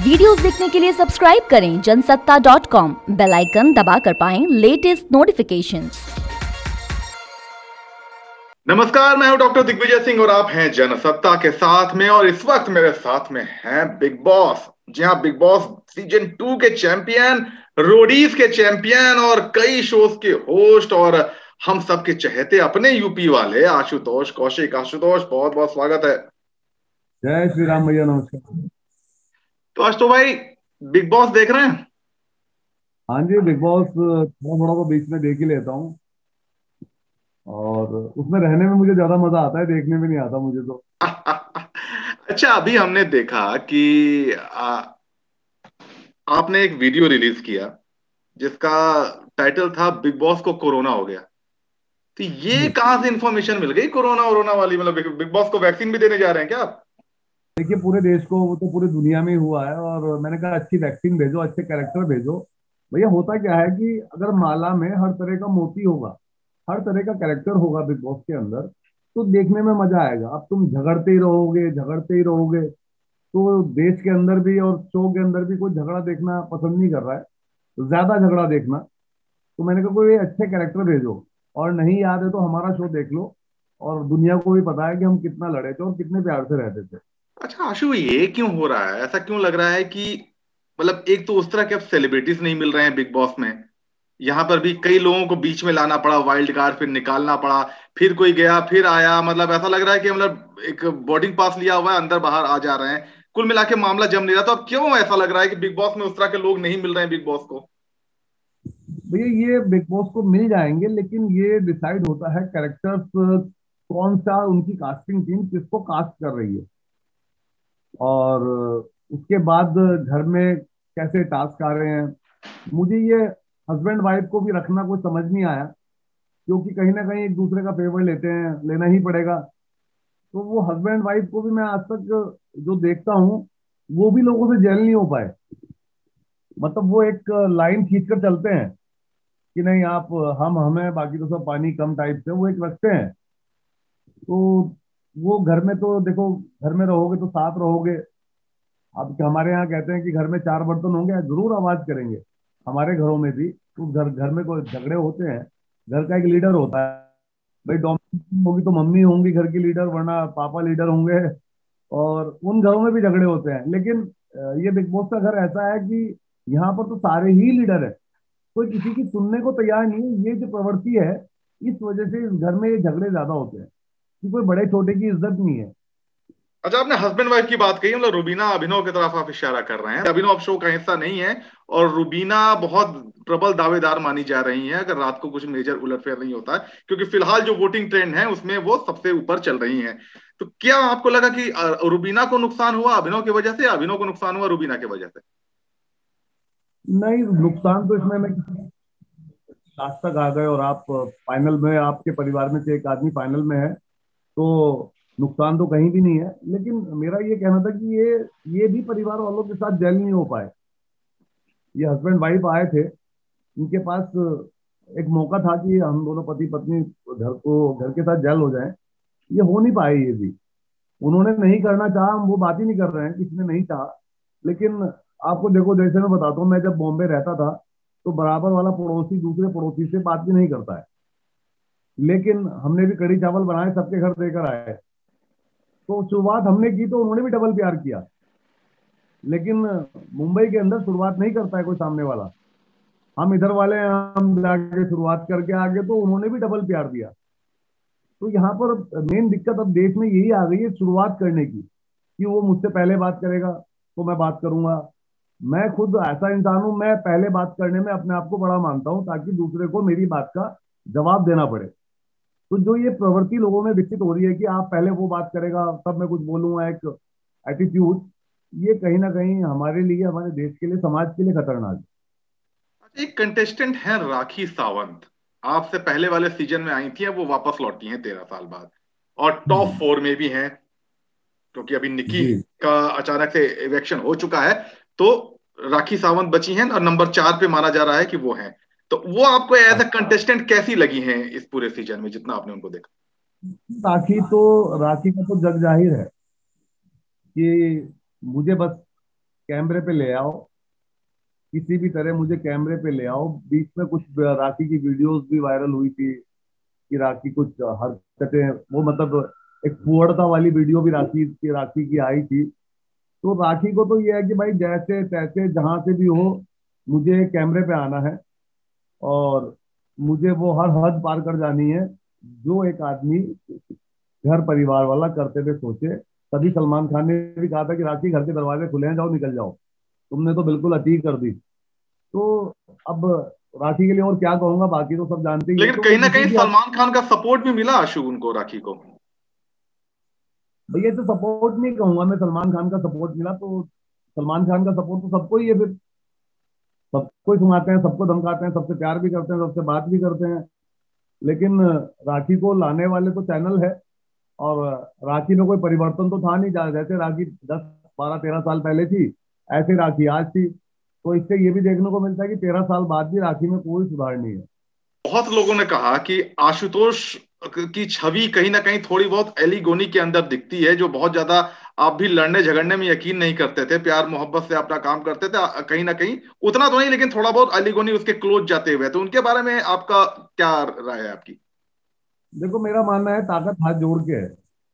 Videos देखने के लिए सब्सक्राइब करें जनसत्ता.com, बेल आइकन दबाकर पाएं लेटेस्ट नोटिफिकेशंस। नमस्कार, मैं हूं डॉक्टर दिग्विजय सिंह और आप हैं जनसत्ता के साथ में। और इस वक्त मेरे साथ में हैं बिग बॉस। जी हाँ, बिग बॉस सीजन 2 के चैंपियन, रोडीज के चैंपियन और कई शोज के होस्ट और हम सब के चहेते अपने यूपी वाले आशुतोष कौशिक। आशुतोष, बहुत बहुत स्वागत है। जय श्री राम भैया, नमस्कार। तो आज तो भाई बिग बॉस देख रहे हैं? हाँ जी, बिग बॉस थोड़ा थोड़ा तो बीच में देख ही लेता हूँ। और उसमें रहने में मुझे ज्यादा मजा आता है, देखने में नहीं आता मुझे तो। अच्छा, अभी हमने देखा कि आपने एक वीडियो रिलीज किया जिसका टाइटल था बिग बॉस को कोरोना हो गया। तो ये जी। कहां से इंफॉर्मेशन मिल गई कोरोना वोरोना वाली? मतलब बिग बॉस को वैक्सीन भी देने जा रहे हैं क्या आप? देखिए, पूरे देश को, वो तो पूरी दुनिया में ही हुआ है, और मैंने कहा अच्छी वैक्सीन भेजो, अच्छे कैरेक्टर भेजो। भैया, होता क्या है कि अगर माला में हर तरह का मोती होगा, हर तरह का कैरेक्टर होगा बिग बॉस के अंदर, तो देखने में मजा आएगा। अब तुम झगड़ते ही रहोगे, झगड़ते ही रहोगे, तो देश के अंदर भी और शो के अंदर भी कोई झगड़ा देखना पसंद नहीं कर रहा है, तो ज्यादा झगड़ा देखना। तो मैंने कहा कोई अच्छे कैरेक्टर भेजो, और नहीं याद है तो हमारा शो देख लो, और दुनिया को भी पता है कि हम कितना लड़े थे और कितने प्यार से रहते थे। अच्छा आशु, ये क्यों हो रहा है? ऐसा क्यों लग रहा है कि मतलब एक तो उस तरह के अब सेलिब्रिटीज नहीं मिल रहे हैं बिग बॉस में। यहाँ पर भी कई लोगों को बीच में लाना पड़ा, वाइल्ड कार्ड फिर निकालना पड़ा, फिर कोई गया फिर आया। मतलब ऐसा लग रहा है कि मतलब एक बोर्डिंग पास लिया हुआ है, अंदर बाहर आ जा रहे हैं। कुल मिला के मामला जम नहीं रहा। तो अब क्यों ऐसा लग रहा है कि बिग बॉस में उस तरह के लोग नहीं मिल रहे हैं बिग बॉस को? भैया, ये बिग बॉस को मिल जाएंगे, लेकिन ये डिसाइड होता है कैरेक्टर्स, कौन सा उनकी कास्टिंग टीम किसको कास्ट कर रही है, और उसके बाद घर में कैसे टास्क आ रहे हैं। मुझे ये हस्बैंड वाइफ को भी रखना कुछ समझ नहीं आया, क्योंकि कहीं ना कहीं एक दूसरे का फेवर लेते हैं, लेना ही पड़ेगा। तो वो हस्बैंड वाइफ को भी मैं आज तक जो देखता हूँ, वो भी लोगों से जेल नहीं हो पाए। मतलब वो एक लाइन खींच कर चलते हैं कि नहीं, आप हम हमें, बाकी तो सब पानी कम टाइप से वो एक रखते हैं। तो वो घर में तो देखो, घर में रहोगे तो साथ रहोगे। अब हमारे यहाँ कहते हैं कि घर में चार बर्तन होंगे, जरूर आवाज करेंगे। हमारे घरों में भी तो घर घर में कोई झगड़े होते हैं, घर का एक लीडर होता है। भाई, डोमिनेशन होगी तो मम्मी होंगी घर की लीडर, वरना पापा लीडर होंगे। और उन घरों में भी झगड़े होते हैं, लेकिन ये बिग बॉस का घर ऐसा है कि यहाँ पर तो सारे ही लीडर है। कोई किसी की सुनने को तैयार नहीं है। ये जो प्रवृत्ति है, इस वजह से इस घर में ये झगड़े ज्यादा होते हैं, कि कोई बड़े छोटे की इज्जत नहीं है। अच्छा, आपने हस्बैंड वाइफ की बात कही, मतलब रुबीना अभिनव की तरफ आप इशारा कर रहे हैं। अभिनव अब शो का हिस्सा नहीं है और रुबीना बहुत प्रबल दावेदार मानी जा रही है अगर रात को कुछ मेजर उलटफेर नहीं होता है, क्योंकि फिलहाल जो वोटिंग ट्रेंड है उसमें वो सबसे ऊपर चल रही हैं। तो क्या आपको लगा कि रुबीना को नुकसान हुआ अभिनव की वजह से, या अभिनव को नुकसान हुआ रुबीना की वजह से? नहीं, नुकसान तो इसमें मैं, लास्ट तक आ गए और आप फाइनल में, आपके परिवार में से एक आदमी फाइनल में है, तो नुकसान तो कहीं भी नहीं है। लेकिन मेरा ये कहना था कि ये भी परिवार वालों के साथ जेल नहीं हो पाए। ये हस्बैंड वाइफ आए थे, इनके पास एक मौका था कि हम दोनों पति पत्नी घर के साथ जेल हो जाएं। ये हो नहीं पाए। ये भी उन्होंने नहीं करना चाहा, हम वो बात ही नहीं कर रहे हैं, किसी ने नहीं चाहा। लेकिन आपको देखो, जैसे मैं बताता हूँ, मैं जब बॉम्बे रहता था, तो बराबर वाला पड़ोसी दूसरे पड़ोसी से बात भी नहीं करता है। लेकिन हमने भी कढ़ी चावल बनाए, सबके घर देकर आए। तो शुरुआत हमने की, तो उन्होंने भी डबल प्यार किया। लेकिन मुंबई के अंदर शुरुआत नहीं करता है कोई सामने वाला। हम इधर वाले हैं, हम जाके शुरुआत करके आगे, तो उन्होंने भी डबल प्यार दिया। तो यहाँ पर मेन दिक्कत अब देश में यही आ गई है, शुरुआत करने की, कि वो मुझसे पहले बात करेगा तो मैं बात करूंगा। मैं खुद ऐसा इंसान हूं, मैं पहले बात करने में अपने आप को बड़ा मानता हूं, ताकि दूसरे को मेरी बात का जवाब देना पड़े। तो जो ये प्रवृत्ति लोगों में विकसित हो रही है कि आप पहले वो बात करेगा तब मैं कुछ बोलूंगा, एक एटीट्यूड, ये कहीं ना कहीं हमारे लिए, हमारे देश के लिए, समाज के लिए खतरनाक है। एक कंटेस्टेंट है राखी सावंत, आपसे पहले वाले सीजन में आई थी, अब वो वापस लौटी हैं 13 साल बाद, और टॉप हम्म। 4 में भी हैं, क्योंकि अभी निकी जी। का अचानक से इवेक्शन हो चुका है। तो राखी सावंत बची हैं और नंबर 4 पे माना जा रहा है कि वो हैं। तो वो आपको एज अ अच्छा। कंटेस्टेंट कैसी लगी हैं इस पूरे सीजन में, जितना आपने उनको देखा? राखी का तो जग जाहिर है कि मुझे बस कैमरे पे ले आओ, किसी भी तरह मुझे कैमरे पे ले आओ। बीच में कुछ राखी की वीडियोस भी वायरल हुई थी कि राखी कुछ हरकतें, वो मतलब एक फुहड़ता वाली वीडियो भी राखी की आई थी। तो राखी को तो ये है कि भाई जैसे तैसे जहां से भी हो, मुझे कैमरे पे आना है और मुझे वो हर हद पार कर जानी है जो एक आदमी घर परिवार वाला करते हुए सोचे। तभी सलमान खान ने भी कहा था कि राखी घर के दरवाजे खुले हैं, जाओ निकल जाओ। तुमने तो बिल्कुल अति कर दी। तो अब राखी के लिए और क्या कहूंगा, बाकी तो सब जानते ही है। लेकिन तो कहीं ना किसी कहीं भी सलमान खान का सपोर्ट भी मिला आशु उनको, राखी को। भैया तो सपोर्ट नहीं कहूंगा मैं, सलमान खान का सपोर्ट मिला तो सलमान खान का सपोर्ट तो सबको ही है फिर। सबको ही सुनाते हैं, सबको धमकाते हैं, सबसे प्यार भी करते हैं, सबसे बात भी करते हैं। लेकिन राखी को लाने वाले तो चैनल है। और राखी में कोई परिवर्तन तो था नहीं, जैसे राखी 10 12 13 साल पहले थी, ऐसे राखी आज थी। तो इससे ये भी देखने को मिलता है कि 13 साल बाद भी राखी में कोई सुधार नहीं है। बहुत लोगों ने कहा कि आशुतोष की छवि कहीं ना कहीं थोड़ी बहुत एलिगोनी के अंदर दिखती है, जो बहुत ज्यादा आप भी लड़ने झगड़ने में यकीन नहीं करते थे, प्यार मोहब्बत से अपना काम करते थे, कहीं ना कहीं उतना तो नहीं लेकिन थोड़ा बहुत एलिगोनी उसके क्लोज जाते हुए। तो उनके बारे में आपका क्या राय है आपकी? देखो मेरा मानना है ताकत हाथ जोड़ के है।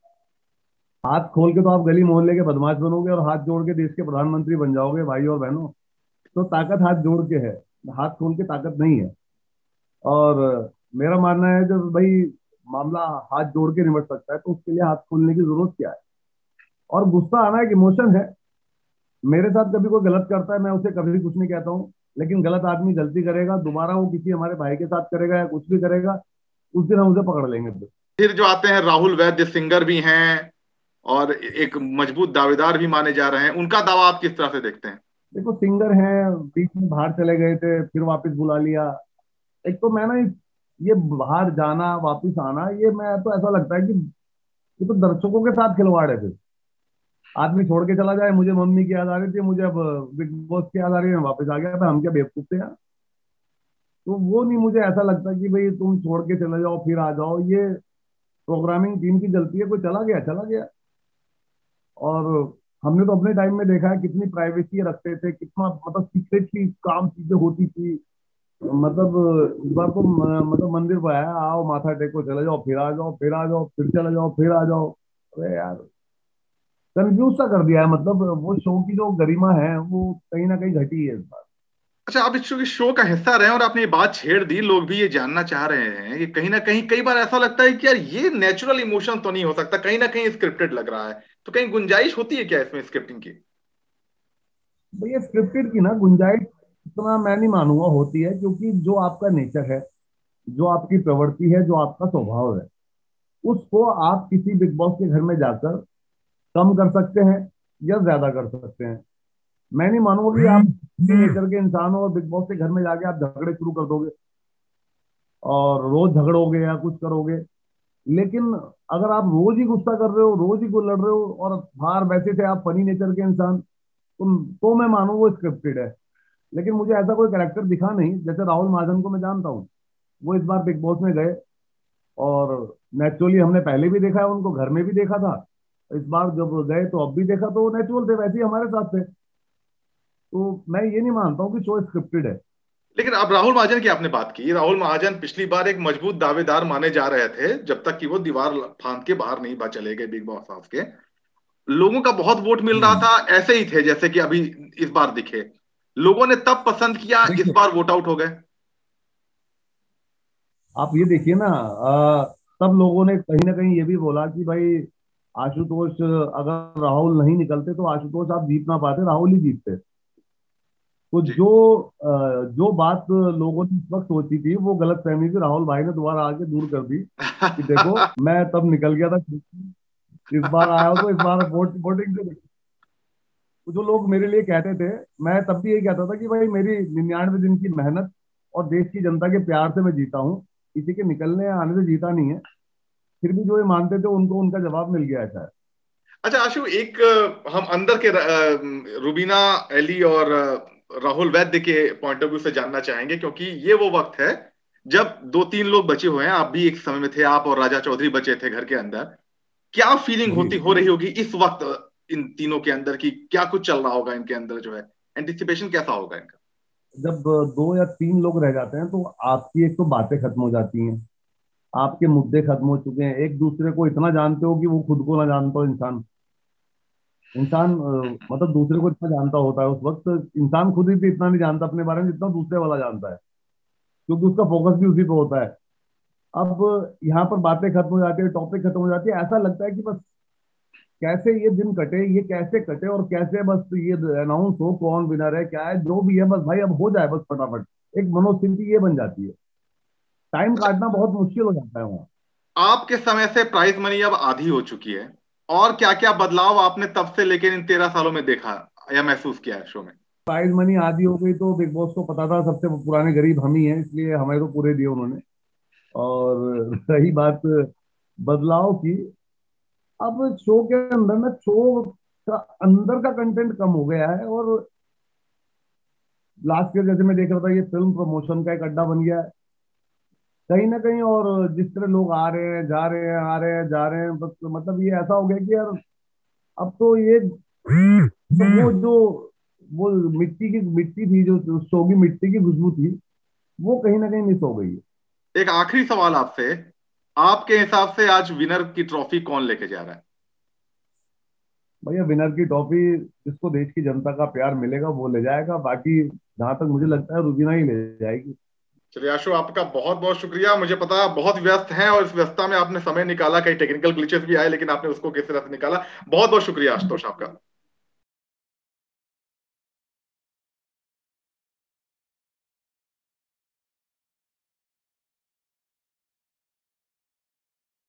हाथ खोल के तो आप गली मोहल्ले के बदमाश बनोगे और हाथ जोड़ के देश के प्रधानमंत्री बन जाओगे भाई और बहनों। तो ताकत हाथ जोड़ के है, हाथ खोल के ताकत नहीं है। और मेरा मानना है जब भाई मामला हाथ जोड़ के निपट सकता है तो उसके लिए हाथ खोलने की जरूरत क्या है। और गुस्सा आना एक इमोशन है। मेरे साथ कभी कोई गलत करता है, मैं उसे कभी कुछ नहीं कहता हूँ। लेकिन गलत आदमी गलती करेगा, दोबारा वो किसी हमारे भाई के साथ करेगा या कुछ भी करेगा, उस दिन हम उसे पकड़ लेंगे फिर जो आते हैं राहुल वैद्य, सिंगर भी हैं और एक मजबूत दावेदार भी माने जा रहे हैं, उनका दावा आप किस तरह से देखते हैं? देखो सिंगर हैं, बीच में बाहर चले गए थे, फिर वापस बुला लिया। एक तो मैं ना ये बाहर जाना वापस आना, ये मैं तो ऐसा लगता है कि ये तो दर्शकों के साथ खिलवाड़ है। फिर आदमी छोड़ के चला जाए, मुझे मम्मी की याद आ रही थी, मुझे अब बिग बॉस की याद आ रही है, मैं वापस आ गया था, हम क्या बेवकूफ थे यार। तो वो नहीं, मुझे ऐसा लगता कि भाई तुम छोड़ के चले जाओ फिर आ जाओ, ये प्रोग्रामिंग टीम की गलती है। कोई चला गया चला गया। और हमने तो अपने टाइम में देखा है कितनी प्राइवेसी रखते थे, कितना मतलब सीक्रेटली काम चीजें होती थी। मतलब इस बार तो मतलब मंदिर पर आया, आओ माथा टेको चले जाओ फिर आ जाओ, फिर आ जाओ, फिर चले जाओ, फिर आ जाओ। अरे यार कंफ्यूज सा कर दिया है। मतलब वो शो की जो गरिमा है वो कहीं ना कहीं घटी है इस बार। अच्छा, आप इस शो का हिस्सा रहे हैं और आपने ये बात छेड़ दी, लोग भी ये जानना चाह रहे हैं कि कहीं ना कहीं कई बार ऐसा लगता है कि यार ये नेचुरल इमोशन तो नहीं हो सकता, कहीं ना कहीं स्क्रिप्टेड लग रहा है। तो कहीं गुंजाइश होती है क्या इसमें स्क्रिप्टिंग की? भैया स्क्रिप्टेड की ना गुंजाइश इतना मैं नहीं मानूंगा होती है, क्योंकि जो आपका नेचर है, जो आपकी प्रवृत्ति है, जो आपका स्वभाव है, उसको आप किसी बिग बॉस के घर में जाकर कम कर सकते हैं या ज्यादा कर सकते हैं। मैं नहीं मानूंगा कि आप नेचर के इंसान हो और बिग बॉस के घर में जाके आप झगड़े शुरू कर दोगे और रोज झगड़ोगे या कुछ करोगे। लेकिन अगर आप रोज ही गुस्सा कर रहे हो, रोज ही लड़ रहे हो और बाहर वैसे थे आप फनी नेचर के इंसान, तो मैं मानू वो स्क्रिप्टेड है। लेकिन मुझे ऐसा कोई कैरेक्टर दिखा नहीं। जैसे राहुल महाजन को मैं जानता हूँ, वो इस बार बिग बॉस में गए और नेचुरली हमने पहले भी देखा है उनको, घर में भी देखा था, इस बार जब गए तो अब भी देखा, तो वो नेचुरल थे, वैसे ही हमारे साथ थे। तो मैं ये नहीं मानता हूँ कि शो स्क्रिप्टेड है। लेकिन अब राहुल महाजन की आपने बात की, राहुल महाजन पिछली बार एक मजबूत दावेदार माने जा रहे थे जब तक कि वो दीवार फांद के बाहर नहीं चले गए बिग बॉस हाउस के। लोगों का बहुत वोट मिल रहा हम्म। था, ऐसे ही थे जैसे कि अभी इस बार दिखे। लोगों ने तब पसंद किया, इस देखिए बार वोट आउट हो गए। आप ये देखिए ना, सब लोगों ने कहीं ना कहीं ये भी बोला कि भाई आशुतोष, अगर राहुल नहीं निकलते तो आशुतोष आप जीत ना पाते, राहुल ही जीतते। तो जी। जो बात लोगों ने इस वक्त सोची थी वो गलत फहमी थी, राहुल भाई ने दोबारा आके दूर कर दी कि देखो मैं तब निकल गया था, इस बार आया हूं तो इस बार वोटिंग से। तो जो लोग मेरे लिए कहते थे, मैं तब भी यही कहता था कि भाई मेरी 99 दिन की मेहनत और देश की जनता के प्यार से मैं जीता हूँ, किसी के निकलने आने से जीता नहीं है। फिर भी जो ये मानते थे उनको उनका जवाब मिल गया है। अच्छा आशु, एक हम अंदर के रुबीना एली और राहुल वैद्य के पॉइंट ऑफ व्यू से जानना चाहेंगे, क्योंकि ये वो वक्त है जब दो तीन लोग बचे हुए हैं। आप भी एक समय में थे, आप और राजा चौधरी बचे थे घर के अंदर। क्या फीलिंग जी। हो रही होगी इस वक्त इन तीनों के अंदर की क्या कुछ चल रहा होगा इनके अंदर, जो है एंटिसिपेशन कैसा होगा इनका? जब दो या तीन लोग रह जाते हैं तो आपकी एक तो बातें खत्म हो जाती हैं, आपके मुद्दे खत्म हो चुके हैं, एक दूसरे को इतना जानते हो कि वो खुद को ना जानता हो इंसान। इंसान मतलब दूसरे को इतना जानता होता है उस वक्त, इंसान खुद ही भी इतना नहीं जानता अपने बारे में जितना दूसरे वाला जानता है, क्योंकि उसका फोकस भी उसी पे होता है। अब यहाँ पर बातें खत्म हो जाती है, टॉपिक खत्म हो जाती है, ऐसा लगता है कि बस कैसे ये दिन कटे, ये कैसे कटे, और कैसे बस ये अनाउंस हो कौन विनर है, क्या है जो भी है, बस भाई अब हो जाए बस फटाफट। एक मनोस्थिति ये बन जाती है, टाइम अच्छा, काटना बहुत मुश्किल हो जाता है वहाँ। आपके समय से प्राइज मनी अब आधी हो चुकी है, और क्या क्या बदलाव आपने तब से लेकर इन 13 सालों में देखा या महसूस किया है शो में? प्राइज मनी आधी हो गई तो बिग बॉस को पता था सबसे पुराने गरीब हम ही हैं, इसलिए हमें तो पूरे दिए उन्होंने। और रही बात बदलाव की, अब शो के अंदर ना, शो का अंदर का कंटेंट कम हो गया है, और लास्ट ईयर जैसे मैं देख रहा था ये फिल्म प्रमोशन का एक अड्डा बन गया है कहीं ना कहीं। और जिस तरह लोग आ रहे हैं जा रहे हैं, आ रहे हैं जा रहे हैं, बस मतलब ये ऐसा हो गया कि यार अब तो ये तो वो जो वो मिट्टी थी, जो शो की मिट्टी की खुशबू थी, वो कहीं ना कहीं मिस हो गई है। एक आखिरी सवाल आपसे, आपके हिसाब से आज विनर की ट्रॉफी कौन लेके जा रहा है? भैया विनर की ट्रॉफी जिसको देश की जनता का प्यार मिलेगा वो ले जाएगा, बाकी जहां तक मुझे लगता है रुबीना ही ले जाएगी। चलिए आशु, आपका बहुत बहुत शुक्रिया। मुझे पता है आप बहुत व्यस्त हैं और इस व्यस्तता में आपने समय निकाला, कई टेक्निकल ग्लिचेस भी आए लेकिन आपने उसको किस तरह से निकाला। बहुत बहुत शुक्रिया आशुतोष आपका।